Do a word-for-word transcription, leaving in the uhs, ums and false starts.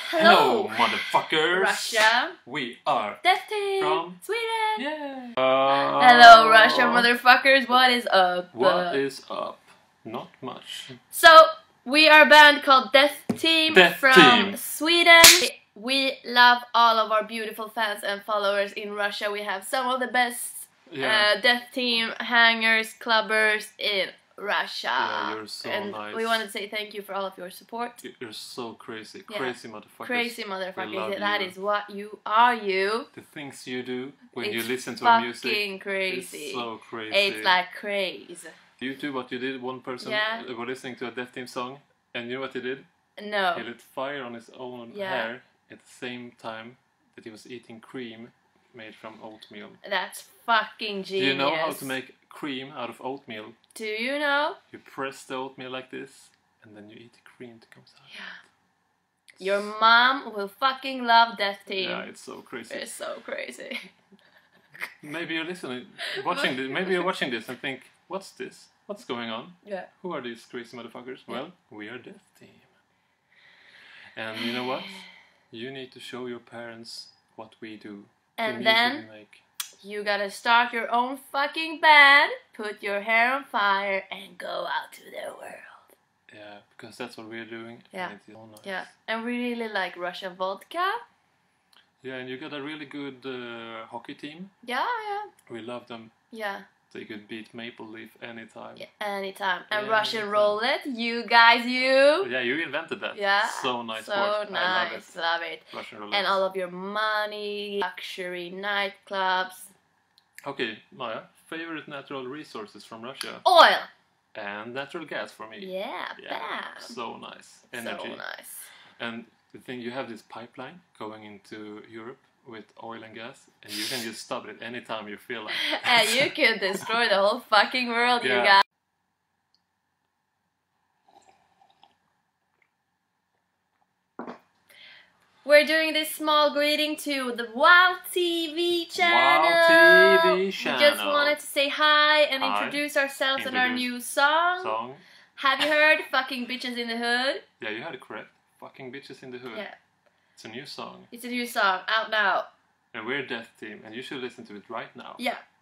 Hello, motherfuckers! Russia. We are Death Team from Sweden. Yeah. Uh, Hello, Russia, motherfuckers. What is up? What is up? Not much. So we are a band called Death Team Death from Team. Sweden. We love all of our beautiful fans and followers in Russia. We have some of the best Yeah. uh, Death Team hangers, clubbers in Russia. Yeah, you're so and nice. we want to say thank you for all of your support. You- You're so crazy, Yeah. crazy motherfuckers. Crazy We love motherfuckers. That you. is what you are, you. The things you do when It's you listen to our music. fucking crazy. It's so crazy. It's like crazy. You do what you did. One person Yeah. uh, were listening to a Death Team song, and you know what he did? No. He lit fire on his own Yeah. hair at the same time that he was eating cream made from oatmeal. That's fucking genius. Do you know how to make cream out of oatmeal? Do you know? You press the oatmeal like this, and then you eat the cream that comes out. Yeah. Your mom will fucking love Death Team. Yeah, it's so crazy. It's so crazy. Maybe you're listening, watching this. Maybe you're watching this and think, "What's this? What's going on? Yeah. Who are these crazy motherfuckers?" Well, we are Death Team. And you know what? You need to show your parents what we do. the And music then we make. you gotta start your own fucking band, put your hair on fire, and go out to the world. Yeah, because that's what we're doing. Yeah. And it's so nice. Yeah. And we really like Russian vodka. Yeah, and you got a really good uh, hockey team. Yeah, yeah. We love them. Yeah. They could beat Maple Leaf anytime. Yeah, anytime. And Yeah, Russian anytime. roulette, you guys, you. Yeah, you invented that. Yeah. So nice So sport. nice. I love it. Love it. Russian roulette. And all of your money, luxury nightclubs. Okay, Maya, favorite natural resources from Russia? Oil. And natural gas for me. Yeah, Yeah, bam. so nice. Energy. So nice. And the thing, you have this pipeline going into Europe with oil and gas, and you can just stop it anytime you feel like it. And you can destroy the whole fucking world, you Yeah. guys. We're doing this small greeting to the Wow T V channel. Wow T V We just channel. wanted to say hi and Hi. introduce ourselves and our Introduce new song. Song. Have you heard Fucking Bitches in the Hood? Yeah, you had it correct. Fucking Bitches in the Hood. Yeah. It's a new song. It's a new song, out now. And we're Death Team, and you should listen to it right now. Yeah.